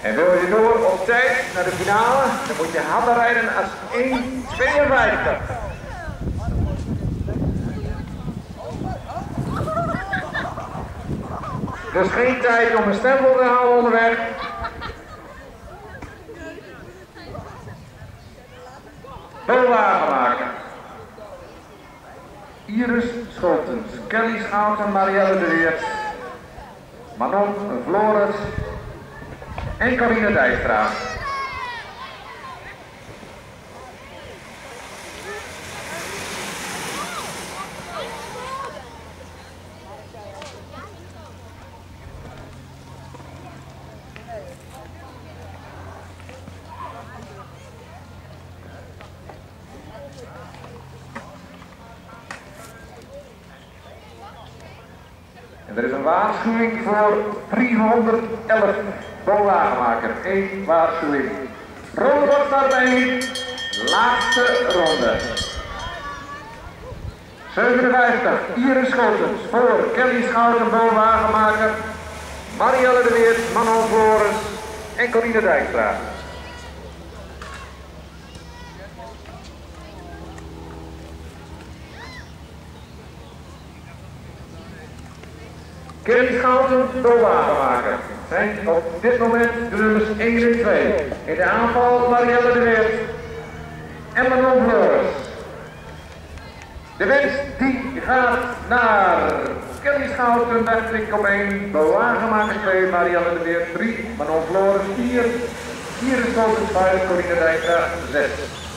En wil je door op tijd naar de finale, dan moet je harder rijden als 1,52. Dus geen tijd om een stempel te halen onderweg. Bolwagen maken. Iris Scholtens, Kelly Schouten, Marielle de Weert, Manon Flores en Corine Dijkstra. En er is een waarschuwing voor 311 bolwagenmaker. 1 waarschuwing. Ronde wordt start 1. Laatste ronde. 57. Iris Schotens voor Kelly Schouten, bolwagenmaker. Marielle de Weert, Manon Flores en Corine Dijkstra. Kelly Schouten, bolwagenmaker, zijn op dit moment de nummers 1 en 2. In de aanval Marielle de Weert en Manon Flores. De winst die gaat naar Kelly Schouten, dacht ik op 1, bolwagenmaker 2, Marielle de Weert 3, Manon Flores 4, Iris Schotens 5, Corine Dijkstra 6.